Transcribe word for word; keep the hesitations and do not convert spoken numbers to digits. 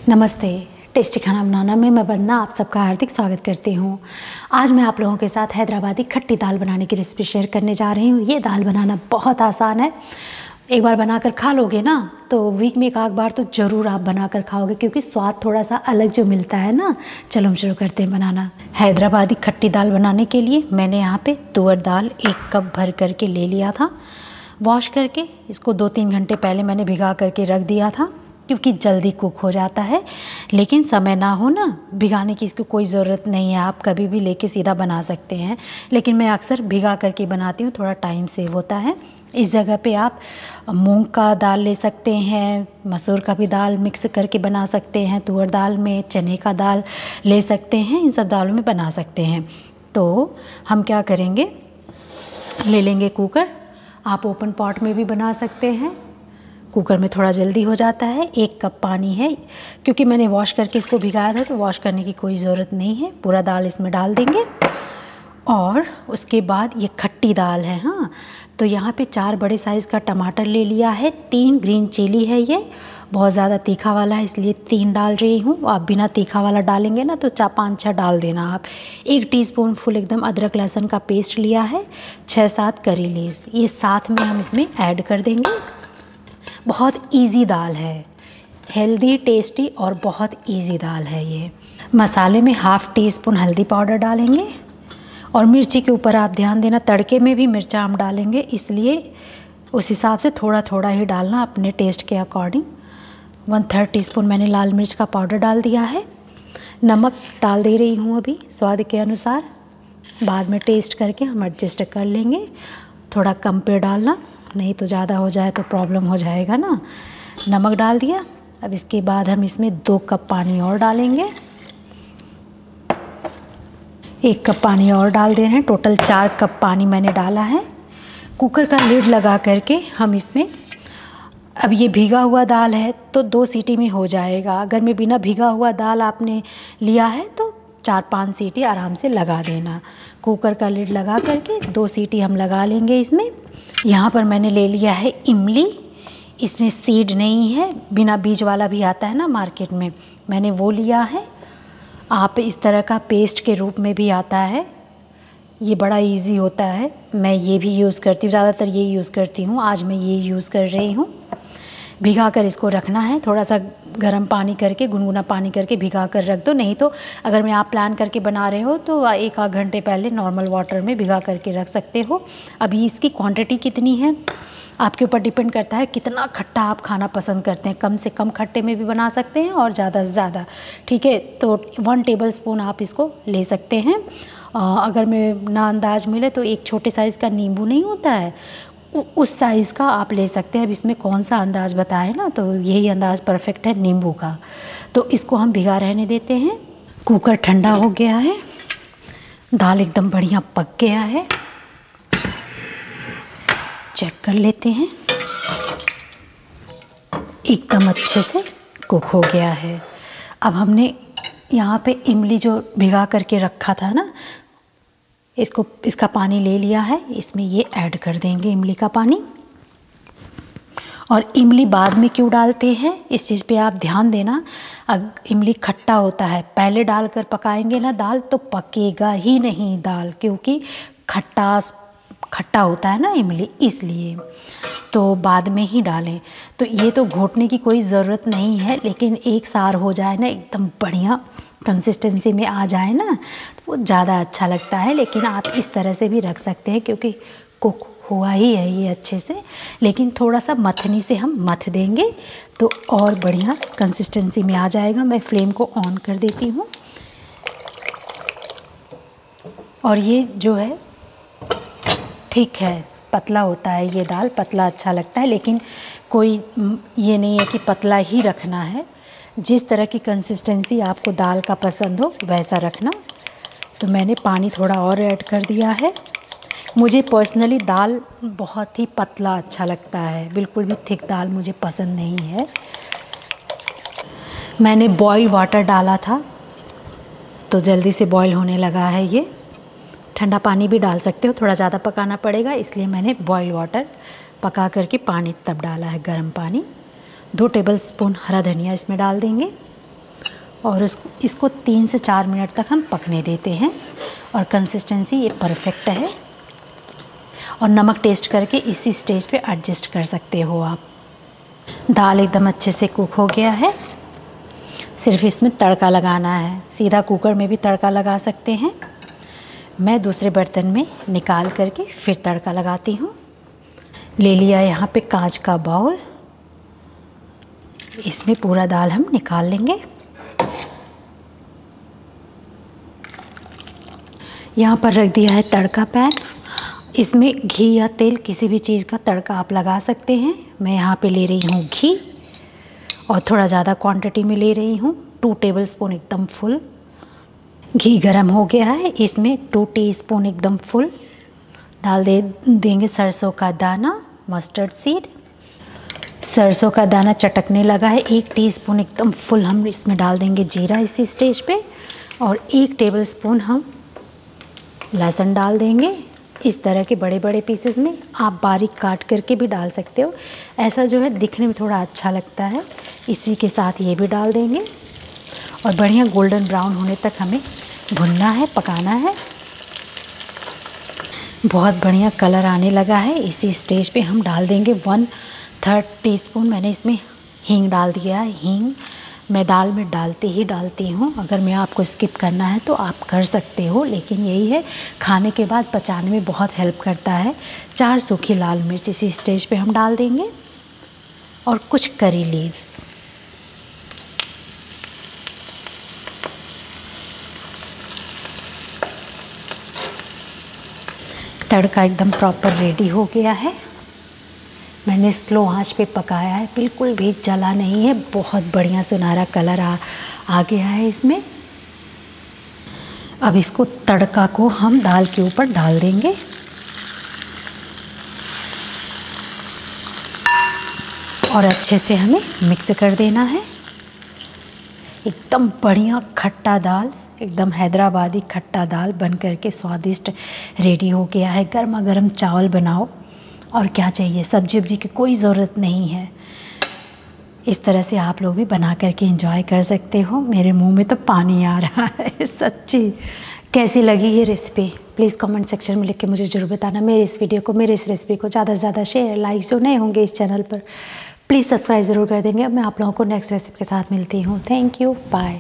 नमस्ते। टेस्टी खाना बनाना में मैं वंदना आप सबका हार्दिक स्वागत करती हूँ। आज मैं आप लोगों के साथ हैदराबादी खट्टी दाल बनाने की रेसिपी शेयर करने जा रही हूँ। ये दाल बनाना बहुत आसान है। एक बार बनाकर खा लोगे ना तो वीक में एक आध बार तो ज़रूर आप बनाकर खाओगे, क्योंकि स्वाद थोड़ा सा अलग जो मिलता है ना। चलो हम शुरू करते हैं बनाना। हैदराबादी खट्टी दाल बनाने के लिए मैंने यहाँ पे तुअर दाल एक कप भर करके ले लिया था। वॉश करके इसको दो तीन घंटे पहले मैंने भिगा करके रख दिया था, क्योंकि जल्दी कुक हो जाता है। लेकिन समय ना हो ना भिगाने की, इसकी कोई ज़रूरत नहीं है, आप कभी भी लेके सीधा बना सकते हैं। लेकिन मैं अक्सर भिगा करके बनाती हूँ, थोड़ा टाइम सेव होता है। इस जगह पे आप मूंग का दाल ले सकते हैं, मसूर का भी दाल मिक्स करके बना सकते हैं, तुअर दाल में चने का दाल ले सकते हैं, इन सब दालों में बना सकते हैं। तो हम क्या करेंगे, ले लेंगे कुकर। आप ओपन पॉट में भी बना सकते हैं, कुकर में थोड़ा जल्दी हो जाता है। एक कप पानी है, क्योंकि मैंने वॉश करके इसको भिगाया था तो वॉश करने की कोई ज़रूरत नहीं है। पूरा दाल इसमें डाल देंगे और उसके बाद ये खट्टी दाल है। हाँ, तो यहाँ पे चार बड़े साइज़ का टमाटर ले लिया है, तीन ग्रीन चिली है, ये बहुत ज़्यादा तीखा वाला है इसलिए तीन डाल रही हूँ। आप बिना तीखा वाला डालेंगे ना तो चार पाँच छः डाल देना आप। एक टीस्पून फुल एकदम अदरक लहसुन का पेस्ट लिया है, छः सात करी लीव्स, ये साथ में हम इसमें ऐड कर देंगे। बहुत इजी दाल है, हेल्दी टेस्टी और बहुत इजी दाल है ये। मसाले में हाफ़ टी स्पून हल्दी पाउडर डालेंगे और मिर्ची के ऊपर आप ध्यान देना, तड़के में भी मिर्चा हम डालेंगे, इसलिए उस हिसाब से थोड़ा थोड़ा ही डालना अपने टेस्ट के according. One third teaspoon मैंने लाल मिर्च का पाउडर डाल दिया है। नमक डाल दे रही हूँ अभी स्वाद के अनुसार, बाद में टेस्ट करके हम एडजस्ट कर लेंगे। थोड़ा कम पे डालना, नहीं तो ज़्यादा हो जाए तो प्रॉब्लम हो जाएगा ना। नमक डाल दिया। अब इसके बाद हम इसमें दो कप पानी और डालेंगे। एक कप पानी और डाल दे रहे हैं, टोटल चार कप पानी मैंने डाला है। कुकर का लिड लगा करके हम इसमें, अब ये भीगा हुआ दाल है तो दो सीटी में हो जाएगा। अगर मैं बिना भीगा हुआ दाल आपने लिया है तो चार पांच सीटी आराम से लगा देना। कुकर का लिड लगा करके दो सीटी हम लगा लेंगे इसमें। यहाँ पर मैंने ले लिया है इमली, इसमें सीड नहीं है, बिना बीज वाला भी आता है ना मार्केट में, मैंने वो लिया है। आप इस तरह का पेस्ट के रूप में भी आता है, ये बड़ा इजी होता है। मैं ये भी यूज़ करती हूँ, ज़्यादातर ये यूज़ करती हूँ, आज मैं ये यूज़ कर रही हूँ। भिगा कर इसको रखना है, थोड़ा सा गर्म पानी करके, गुनगुना पानी करके भिगा कर रख दो। नहीं तो अगर मैं आप प्लान करके बना रहे हो तो एक आध घंटे पहले नॉर्मल वाटर में भिगा करके रख सकते हो। अभी इसकी क्वांटिटी कितनी है आपके ऊपर डिपेंड करता है, कितना खट्टा आप खाना पसंद करते हैं। कम से कम खट्टे में भी बना सकते हैं और ज़्यादा से ज़्यादा, ठीक है। तो वन टेबल स्पून आप इसको ले सकते हैं। अगर मैं ना अंदाज मिले तो एक छोटे साइज़ का नींबू नहीं होता है, उस साइज़ का आप ले सकते हैं। अब इसमें कौन सा अंदाज़ बताए ना, तो यही अंदाज़ परफेक्ट है नींबू का। तो इसको हम भिगा रहने देते हैं। कुकर ठंडा हो गया है, दाल एकदम बढ़िया पक गया है, चेक कर लेते हैं। एकदम अच्छे से कुक हो गया है। अब हमने यहाँ पे इमली जो भिगा करके रखा था ना, इसको इसका पानी ले लिया है, इसमें ये ऐड कर देंगे इमली का पानी। और इमली बाद में क्यों डालते हैं इस चीज़ पे आप ध्यान देना। अग इमली खट्टा होता है, पहले डालकर पकाएंगे ना दाल तो पकेगा ही नहीं दाल, क्योंकि खट्टास खट्टा होता है ना इमली, इसलिए तो बाद में ही डालें। तो ये तो घोटने की कोई ज़रूरत नहीं है, लेकिन एक सार हो जाए ना, एकदम बढ़िया कंसिस्टेंसी में आ जाए ना, तो वो ज़्यादा अच्छा लगता है। लेकिन आप इस तरह से भी रख सकते हैं, क्योंकि कुक हुआ ही है ये अच्छे से। लेकिन थोड़ा सा मथनी से हम मथ देंगे तो और बढ़िया कंसिस्टेंसी में आ जाएगा। मैं फ्लेम को ऑन कर देती हूँ। और ये जो है थिक है, पतला होता है ये दाल, पतला अच्छा लगता है। लेकिन कोई ये नहीं है कि पतला ही रखना है, जिस तरह की कंसिस्टेंसी आपको दाल का पसंद हो वैसा रखना। तो मैंने पानी थोड़ा और ऐड कर दिया है। मुझे पर्सनली दाल बहुत ही पतला अच्छा लगता है, बिल्कुल भी थिक दाल मुझे पसंद नहीं है। मैंने बॉयल वाटर डाला था तो जल्दी से बॉयल होने लगा है ये। ठंडा पानी भी डाल सकते हो, थोड़ा ज़्यादा पकाना पड़ेगा, इसलिए मैंने बॉयल वाटर पका करके पानी तब डाला है, गर्म पानी। दो टेबल स्पून हरा धनिया इसमें डाल देंगे। और उसको इसको तीन से चार मिनट तक हम पकने देते हैं और कंसिस्टेंसी ये परफेक्ट है। और नमक टेस्ट करके इसी स्टेज पे एडजस्ट कर सकते हो आप। दाल एकदम अच्छे से कुक हो गया है, सिर्फ इसमें तड़का लगाना है। सीधा कुकर में भी तड़का लगा सकते हैं। मैं दूसरे बर्तन में निकाल करके फिर तड़का लगाती हूँ। ले लिया यहाँ पे कांच का बाउल, इसमें पूरा दाल हम निकाल लेंगे। यहाँ पर रख दिया है तड़का पैन, इसमें घी या तेल किसी भी चीज़ का तड़का आप लगा सकते हैं। मैं यहाँ पे ले रही हूँ घी और थोड़ा ज़्यादा क्वांटिटी में ले रही हूँ, टू टेबलस्पून एकदम फुल। घी गरम हो गया है, इसमें टू टीस्पून एकदम फुल डाल दे देंगे सरसों का दाना, मस्टर्ड सीड। सरसों का दाना चटकने लगा है, एक टीस्पून एकदम फुल हम इसमें डाल देंगे जीरा इसी स्टेज पे, और एक टेबलस्पून हम लहसुन डाल देंगे। इस तरह के बड़े बड़े पीसेस में आप बारीक काट करके भी डाल सकते हो, ऐसा जो है दिखने में थोड़ा अच्छा लगता है। इसी के साथ ये भी डाल देंगे और बढ़िया गोल्डन ब्राउन होने तक हमें भुनना है, पकाना है। बहुत बढ़िया कलर आने लगा है। इसी स्टेज पे हम डाल देंगे वन थर्ड टी स्पून मैंने इसमें हींग डाल दिया है। हींग मैं दाल में डालती ही डालती हूँ, अगर मैं आपको स्किप करना है तो आप कर सकते हो, लेकिन यही है खाने के बाद पचाने में बहुत हेल्प करता है। चार सूखी लाल मिर्च इसी स्टेज पे हम डाल देंगे और कुछ करी लीव्स। तड़का एकदम प्रॉपर रेडी हो गया है। मैंने स्लो आंच पे पकाया है, बिल्कुल भी जला नहीं है, बहुत बढ़िया सुनहरा कलर आ आ गया है इसमें। अब इसको तड़का को हम दाल के ऊपर डाल देंगे और अच्छे से हमें मिक्स कर देना है। एकदम बढ़िया खट्टा दाल, एकदम हैदराबादी खट्टा दाल बन करके स्वादिष्ट रेडी हो गया है। गर्मा गर्म चावल बनाओ और क्या चाहिए, सब्जी वब्जी की कोई ज़रूरत नहीं है। इस तरह से आप लोग भी बना करके एंजॉय कर सकते हो। मेरे मुंह में तो पानी आ रहा है सच्ची। कैसी लगी ये रेसिपी प्लीज़ कमेंट सेक्शन में लिख के मुझे ज़रूर बताना। मेरे इस वीडियो को, मेरे इस रेसिपी को ज़्यादा से ज़्यादा शेयर, लाइक, जो नए होंगे इस चैनल पर प्लीज़ सब्सक्राइब ज़रूर कर देंगे। अब मैं आप लोगों को नेक्स्ट रेसिपी के साथ मिलती हूँ। Thank you, bye.